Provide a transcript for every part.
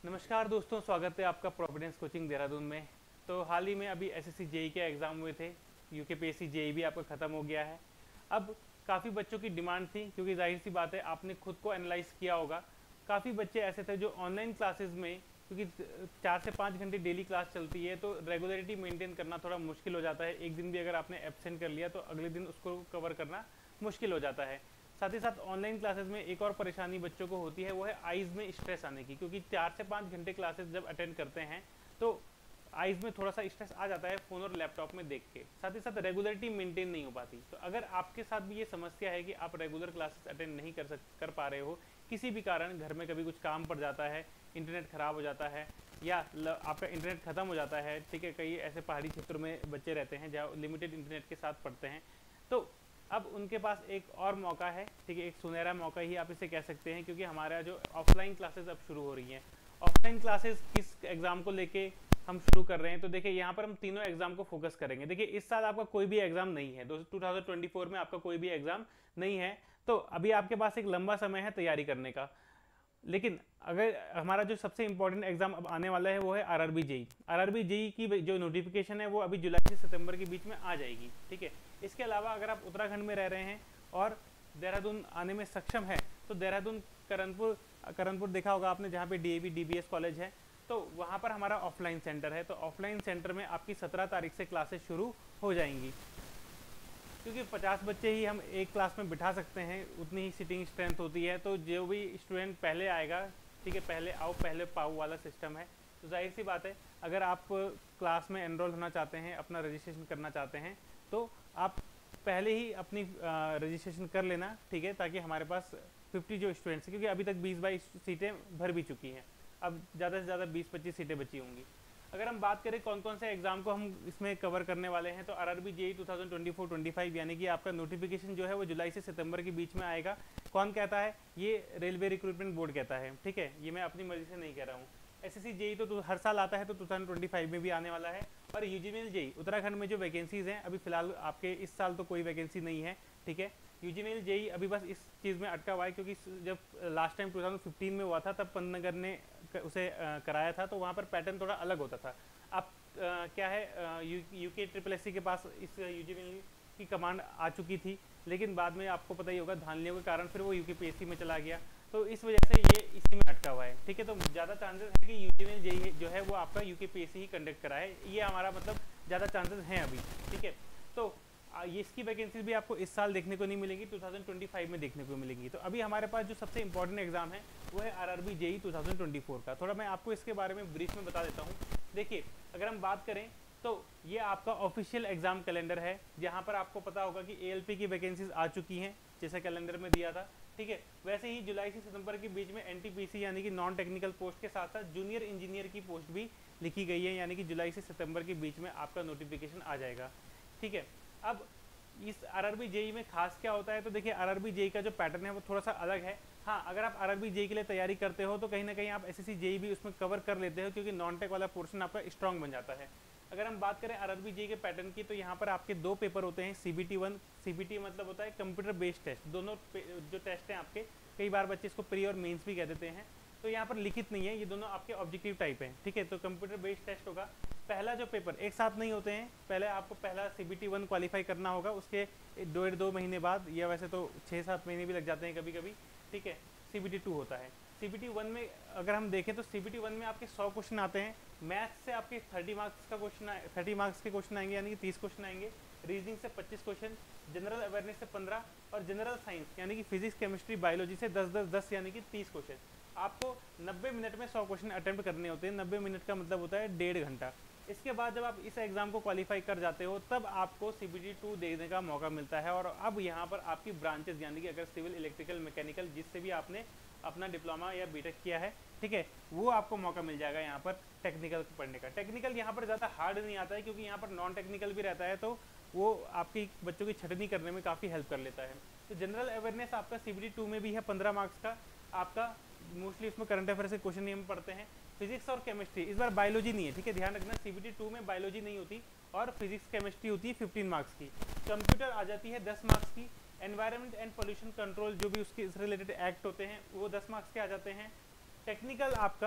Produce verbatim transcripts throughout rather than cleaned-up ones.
नमस्कार दोस्तों, स्वागत है आपका प्रोविडेंस कोचिंग देहरादून में। तो हाल ही में अभी एसएससी जेई के एग्ज़ाम हुए थे। यूकेपीएससी जेई भी आपका ख़त्म हो गया है। अब काफ़ी बच्चों की डिमांड थी, क्योंकि जाहिर सी बात है आपने खुद को एनालाइज किया होगा। काफ़ी बच्चे ऐसे थे जो ऑनलाइन क्लासेस में, क्योंकि चार से पाँच घंटे डेली क्लास चलती है तो रेगुलरिटी मेंटेन करना थोड़ा मुश्किल हो जाता है। एक दिन भी अगर आपने एब्सेंट कर लिया तो अगले दिन उसको कवर करना मुश्किल हो जाता है। साथ ही साथ ऑनलाइन क्लासेस में एक और परेशानी बच्चों को होती है, वो है आइज़ में स्ट्रेस आने की, क्योंकि चार से पाँच घंटे क्लासेस जब अटेंड करते हैं तो आइज़ में थोड़ा सा स्ट्रेस आ जाता है फ़ोन और लैपटॉप में देख के। साथ ही साथ रेगुलरिटी मेंटेन नहीं हो पाती। तो अगर आपके साथ भी ये समस्या है कि आप रेगुलर क्लासेस अटेंड नहीं कर सक कर पा रहे हो, किसी भी कारण, घर में कभी कुछ काम पड़ जाता है, इंटरनेट ख़राब हो जाता है, या ल, आपका इंटरनेट ख़त्म हो जाता है, ठीक है, कई ऐसे पहाड़ी क्षेत्रों में बच्चे रहते हैं जहाँ लिमिटेड इंटरनेट के साथ पढ़ते हैं, तो अब उनके पास एक और मौका है, ठीक है, एक सुनहरा मौका ही आप इसे कह सकते हैं, क्योंकि हमारा जो ऑफलाइन क्लासेस अब शुरू हो रही हैं। ऑफलाइन क्लासेस किस एग्ज़ाम को लेके हम शुरू कर रहे हैं, तो देखिए यहाँ पर हम तीनों एग्जाम को फोकस करेंगे। देखिए इस साल आपका कोई भी एग्जाम नहीं है, दोस्तों टू थाउजेंड ट्वेंटी फोर में आपका कोई भी एग्जाम नहीं है, तो अभी आपके पास एक लंबा समय है तैयारी करने का। लेकिन अगर हमारा जो सबसे इंपॉर्टेंट एग्जाम अब आने वाला है वो है आरआरबी जेई। आरआरबी जेई की जो नोटिफिकेशन है वो अभी जुलाई से सितंबर के बीच में आ जाएगी, ठीक है। इसके अलावा अगर आप उत्तराखंड में रह रहे हैं और देहरादून आने में सक्षम है, तो देहरादून करणपुर करणपुर देखा होगा आपने, जहाँ पे डीएवी डीबीएस कॉलेज है, तो वहाँ पर हमारा ऑफलाइन सेंटर है। तो ऑफलाइन सेंटर में आपकी सत्रह तारीख से क्लासेस शुरू हो जाएंगी, क्योंकि पचास बच्चे ही हम एक क्लास में बिठा सकते हैं, उतनी ही सीटिंग स्ट्रेंथ होती है। तो जो भी स्टूडेंट पहले आएगा, ठीक है, पहले आओ पहले पाओ वाला सिस्टम है। तो जाहिर सी बात है, अगर आप क्लास में एनरोल होना चाहते हैं, अपना रजिस्ट्रेशन करना चाहते हैं, तो आप पहले ही अपनी रजिस्ट्रेशन कर लेना, ठीक है, ताकि हमारे पास फिफ्टी जो स्टूडेंट्स, क्योंकि अभी तक बीस बाईस सीटें भर भी चुकी हैं, अब ज़्यादा से ज़्यादा बीस पच्चीस सीटें बची होंगी। अगर हम बात करें कौन कौन से एग्जाम को हम इसमें कवर करने वाले हैं, तो RRB JE two thousand twenty four twenty five यानी कि आपका नोटिफिकेशन जो है वो जुलाई से सितंबर के बीच में आएगा। कौन कहता है? ये रेलवे रिक्रूटमेंट बोर्ड कहता है, ठीक है, ये मैं अपनी मर्जी से नहीं कह रहा हूँ। एसएससी जेई तो, तो हर साल आता है, तो टू थाउजेंड ट्वेंटी फाइव में भी आने वाला है। और यूजीमेल जेई उत्तराखंड में जो वैकेंसीज हैं, अभी फिलहाल आपके इस साल तो कोई वैकेंसी नहीं है, ठीक है। यूजीमेल जेई अभी बस इस चीज़ में अटका हुआ है, क्योंकि जब last time two thousand fifteen में हुआ था तब पंतनगर ने उसे कराया था, तो वहाँ पर पैटर्न थोड़ा अलग होता था। अब क्या है, यूके ट्रिपल एस सी के पास इस यूजीमेल की कमांड आ चुकी थी, लेकिन बाद में आपको पता ही होगा धांधलियों के कारण फिर वो यूकेपीएससी में चला गया, तो इस वजह से ये इसी में अटका हुआ है, ठीक है। तो ज़्यादा चांसेस है कि यूजीमेल जेई जो है वो आपका यूकेपीएससी ही कंडक्ट कराए, ये हमारा मतलब ज़्यादा चांसेस हैं अभी, ठीक है। तो ये इसकी वैकेंसीज भी आपको इस साल देखने को नहीं मिलेगी, टू थाउजेंड ट्वेंटी फाइव में देखने को मिलेगी। तो अभी हमारे पास जो सबसे इंपॉर्टेंट एग्जाम है वो है RRB JE two thousand twenty four का। थोड़ा मैं आपको इसके बारे में ब्रीफ में बता देता हूँ। देखिए, अगर हम बात करें तो ये आपका ऑफिशियल एग्जाम कैलेंडर है, जहाँ पर आपको पता होगा कि एएलपी की वैकेंसीज आ चुकी हैं, जैसे कैलेंडर में दिया था, ठीक है। वैसे ही जुलाई से सितंबर के बीच में एनटीपीसी यानी कि नॉन टेक्निकल पोस्ट के साथ साथ जूनियर इंजीनियर की पोस्ट भी लिखी गई है, यानी कि जुलाई से सितंबर के बीच में आपका नोटिफिकेशन आ जाएगा, ठीक है। अब इस आरआरबी जेई में खास क्या होता है, तो देखिए आरआरबी जेई का जो पैटर्न है वो थोड़ा सा अलग है। हाँ, अगर आप आरआरबी जेई के लिए तैयारी करते हो तो कहीं ना कहीं आप एसएससी जेई भी उसमें कवर कर लेते हो, क्योंकि नॉन टेक वाला पोर्शन आपका स्ट्रॉन्ग बन जाता है। अगर हम बात करें आरआरबी जेई के पैटर्न की, तो यहाँ पर आपके दो पेपर होते हैं, सीबीटी वन, सीबीटी मतलब होता है कंप्यूटर बेस्ड टेस्ट। दोनों जो टेस्ट हैं आपके, कई बार बच्चे इसको प्री और मेंस भी कह देते हैं, तो यहाँ पर लिखित नहीं है, ये दोनों आपके ऑब्जेक्टिव टाइप हैं, ठीक है। तो कंप्यूटर बेस्ड टेस्ट होगा। पहला जो पेपर एक साथ नहीं होते हैं, पहले आपको पहला सीबीटी वन क्वालिफाई करना होगा, उसके डेढ़ दो महीने बाद, या वैसे तो छः सात महीने भी लग जाते हैं कभी कभी, ठीक है, सीबीटी टू होता है। सीबीटी वन में अगर हम देखें तो सीबीटी वन में आपके सौ क्वेश्चन आते हैं, मैथ्स से आपके थर्टी मार्क्स का क्वेश्चन थर्टी मार्क्स के क्वेश्चन आएंगे, यानी कि तीस क्वेश्चन आएंगे, रीजनिंग से पच्चीस क्वेश्चन, जनरल अवेयरनेस से पंद्रह, और जनरल साइंस यानी कि फिजिक्स केमिस्ट्री बायोलॉजी से दस दस दस यानी कि तीस क्वेश्चन। आपको नब्बे मिनट में सौ क्वेश्चन अटेम्प्ट करने होते हैं। नब्बे मिनट का मतलब होता है डेढ़ घंटा। इसके बाद जब आप इस एग्जाम को क्वालिफाई कर जाते हो, तब आपको सीबीटी टू देने का मौका मिलता है। और अब यहाँ पर आपकी ब्रांचेस, यानी कि अगर सिविल, इलेक्ट्रिकल, मैकेनिकल, जिससे भी आपने अपना डिप्लोमा या बीटेक किया है, ठीक है, वो आपको मौका मिल जाएगा यहाँ पर टेक्निकल पढ़ने का। टेक्निकल यहाँ पर ज़्यादा हार्ड नहीं आता है, क्योंकि यहाँ पर नॉन टेक्निकल भी रहता है, तो वो आपकी बच्चों की छटनी करने में काफ़ी हेल्प कर लेता है। तो जनरल अवेयरनेस आपका सीबीटी टू में भी है, पंद्रह मार्क्स का आपका, मोस्टली उसमें करंट अफेयर्स के क्वेश्चन हम पढ़ते हैं। फिजिक्स और केमिस्ट्री, इस बार बायोलॉजी नहीं है, ठीक है, ध्यान रखना, सीबीटी टू में बायोलॉजी नहीं होती, और फिजिक्स केमिस्ट्री होती है फिफ्टीन मार्क्स की। कंप्यूटर आ जाती है दस मार्क्स की। एनवायरनमेंट एंड पोल्यूशन कंट्रोल, जो भी उसके रिलेटेड एक्ट होते हैं, वो दस मार्क्स के आ जाते हैं। टेक्निकल आपका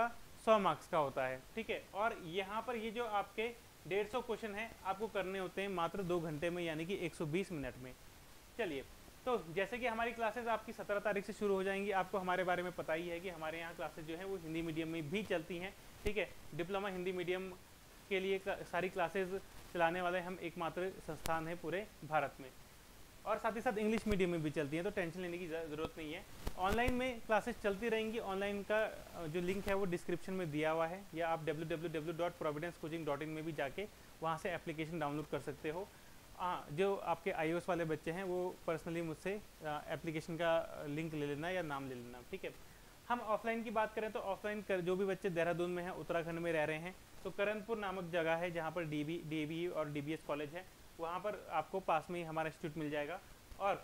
सौ मार्क्स का होता है, ठीक है। और यहाँ पर ये जो आपके डेढ़ सौ क्वेश्चन है आपको करने होते हैं मात्र दो घंटे में, यानी कि एक सौ बीस मिनट में। चलिए, तो जैसे कि हमारी क्लासेस आपकी सत्रह तारीख से शुरू हो जाएंगी, आपको हमारे बारे में पता ही है कि हमारे यहाँ क्लासेस जो हैं वो हिंदी मीडियम में भी चलती हैं, ठीक है। डिप्लोमा हिंदी मीडियम के लिए सारी क्लासेस चलाने वाले हम एकमात्र संस्थान है पूरे भारत में, और साथ ही साथ इंग्लिश मीडियम में भी चलती हैं, तो टेंशन लेने की ज़रूरत नहीं है। ऑनलाइन में क्लासेस चलती रहेंगी। ऑनलाइन का जो लिंक है वो डिस्क्रिप्शन में दिया हुआ है, या आप W W W dot providence coaching dot in में भी जाके वहाँ से एप्लीकेशन डाउनलोड कर सकते हो। हाँ, जो आपके आईओएस वाले बच्चे हैं वो पर्सनली मुझसे एप्लीकेशन का लिंक ले लेना या नाम ले लेना, ठीक है। हम ऑफलाइन की बात करें तो ऑफलाइन कर जो भी बच्चे देहरादून में हैं, उत्तराखंड में रह रहे हैं, तो करणपुर नामक जगह है जहाँ पर डीबी डीबी और डीबीएस कॉलेज है, वहाँ पर आपको पास में ही हमारा इंस्टीट्यूट मिल जाएगा। और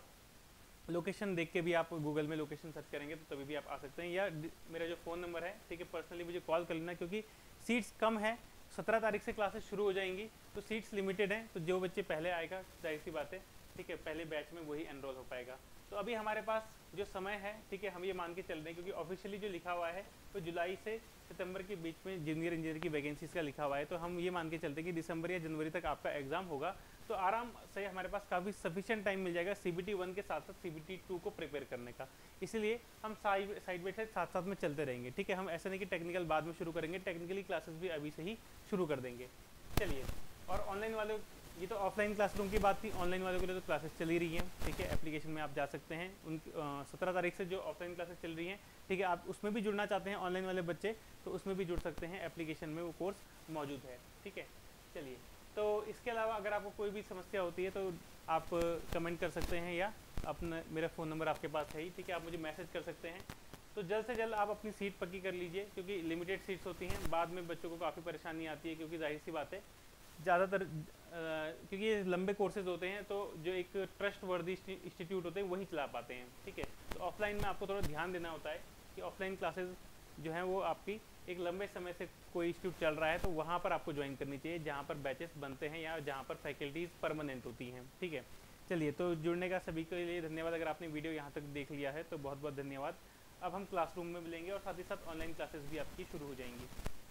लोकेशन देख के भी आप गूगल में लोकेशन सर्च करेंगे तो तभी भी आप आ सकते हैं, या मेरा जो फ़ोन नंबर है, ठीक है, पर्सनली मुझे कॉल कर लेना, क्योंकि सीट्स कम है। सत्रह तारीख से क्लासेस शुरू हो जाएंगी तो सीट्स लिमिटेड हैं, तो जो बच्चे पहले आएगा जाहिर सी बात है, ठीक है, पहले बैच में वही एनरोल हो पाएगा। तो अभी हमारे पास जो समय है, ठीक है, हम ये मान के चल रहे हैं, क्योंकि ऑफिशियली जो लिखा हुआ है तो जुलाई से सितंबर के बीच में जूनियर इंजीनियर की वैकेंसीज का लिखा हुआ है, तो हम ये मान के चलते हैं कि दिसंबर या जनवरी तक आपका एग्जाम होगा, तो आराम से हमारे पास काफ़ी सफिशिएंट टाइम मिल जाएगा सीबीटी वन के साथ साथ सीबीटी टू को प्रिपेयर करने का। इसलिए हम साइड साइड बाई साइड साथ साथ में चलते रहेंगे, ठीक है। हम ऐसा नहीं कि टेक्निकल बाद में शुरू करेंगे, टेक्निकली क्लासेस भी अभी से ही शुरू कर देंगे। चलिए, और ऑनलाइन वाले, ये तो ऑफलाइन क्लासरूम की बात थी, ऑनलाइन वालों के लिए तो क्लासेस चल ही रही हैं, ठीक है। एप्लीकेशन में आप जा सकते हैं, उन सत्रह तारीख से जो ऑफलाइन क्लासेस चल रही हैं, ठीक है, आप उसमें भी जुड़ना चाहते हैं ऑनलाइन वाले बच्चे तो उसमें भी जुड़ सकते हैं, एप्लीकेशन में वो कोर्स मौजूद है, ठीक है। चलिए, तो इसके अलावा अगर आपको कोई भी समस्या होती है तो आप कमेंट कर सकते हैं, या अपना मेरा फ़ोन नंबर आपके पास है ही, ठीक है, आप मुझे मैसेज कर सकते हैं। तो जल्द से जल्द आप अपनी सीट पक्की कर लीजिए, क्योंकि लिमिटेड सीट्स होती हैं, बाद में बच्चों को काफ़ी परेशानी आती है, क्योंकि जाहिर सी बात है ज़्यादातर क्योंकि ये लंबे कोर्सेज होते हैं, तो जो एक ट्रस्ट वर्दी इंस्टीट्यूट होते हैं वही चला पाते हैं, ठीक है। तो ऑफलाइन में आपको थोड़ा ध्यान देना होता है कि ऑफलाइन क्लासेज जो हैं वो आपकी एक लंबे समय से कोई इंस्टीट्यूट चल रहा है तो वहाँ पर आपको ज्वाइन करनी चाहिए, जहाँ पर बैचेस बनते हैं या जहाँ पर फैकल्टीज़ परमानेंट होती हैं, ठीक है। चलिए, तो जुड़ने का सभी के लिए धन्यवाद। अगर आपने वीडियो यहाँ तक देख लिया है तो बहुत बहुत धन्यवाद। अब हम क्लासरूम में मिलेंगे और साथ ही साथ ऑनलाइन क्लासेस भी आपकी शुरू हो जाएंगी।